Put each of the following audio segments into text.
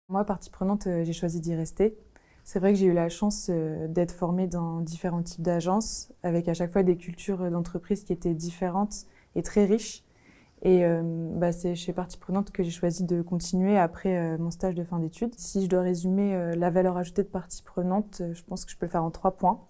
Moi, partie prenante, j'ai choisi d'y rester. C'est vrai que j'ai eu la chance d'être formée dans différents types d'agences, avec à chaque fois des cultures d'entreprise qui étaient différentes et très riches. Et c'est chez Partie prenante que j'ai choisi de continuer après mon stage de fin d'études. Si je dois résumer la valeur ajoutée de Partie prenante, je pense que je peux le faire en 3 points.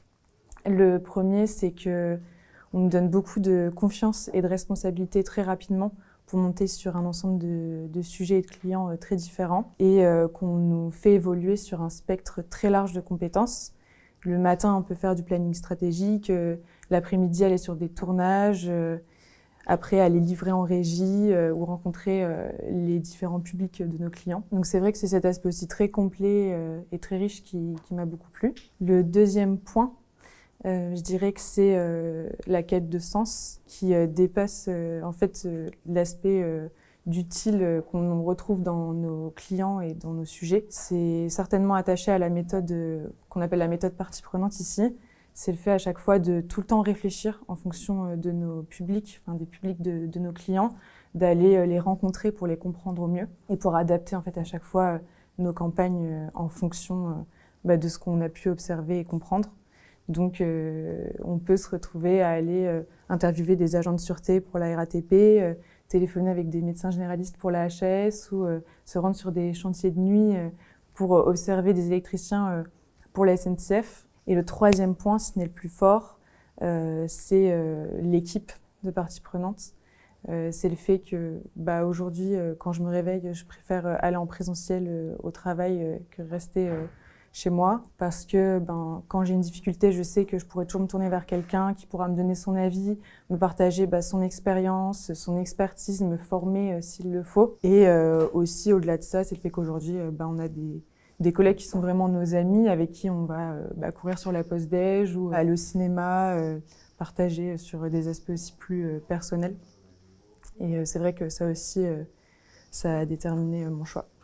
Le premier, c'est que on nous donne beaucoup de confiance et de responsabilité très rapidement pour monter sur un ensemble de sujets et de clients très différents et qu'on nous fait évoluer sur un spectre très large de compétences. Le matin, on peut faire du planning stratégique, l'après-midi, aller sur des tournages, après aller livrer en régie ou rencontrer les différents publics de nos clients. Donc c'est vrai que c'est cet aspect aussi très complet et très riche qui m'a beaucoup plu. Le deuxième point, je dirais que c'est la quête de sens qui dépasse l'aspect d'utile qu'on retrouve dans nos clients et dans nos sujets. C'est certainement attaché à la méthode qu'on appelle la méthode partie prenante ici. C'est le fait à chaque fois de tout le temps réfléchir en fonction de nos publics, enfin des publics de nos clients, d'aller les rencontrer pour les comprendre au mieux et pour adapter en fait à chaque fois nos campagnes en fonction de ce qu'on a pu observer et comprendre. Donc, on peut se retrouver à aller interviewer des agents de sûreté pour la RATP, téléphoner avec des médecins généralistes pour la HAS ou se rendre sur des chantiers de nuit pour observer des électriciens pour la SNCF. Et le troisième point, ce n'est le plus fort, c'est l'équipe de partie prenante. C'est le fait que aujourd'hui, quand je me réveille, je préfère aller en présentiel au travail que rester chez moi, parce que quand j'ai une difficulté, je sais que je pourrais toujours me tourner vers quelqu'un qui pourra me donner son avis, me partager son expérience, son expertise, me former s'il le faut. Et aussi, au-delà de ça, c'est le fait qu'aujourd'hui, on a des collègues qui sont vraiment nos amis, avec qui on va courir sur la pause déj ou aller au cinéma, partager sur des aspects aussi plus personnels. Et c'est vrai que ça aussi, ça a déterminé mon choix.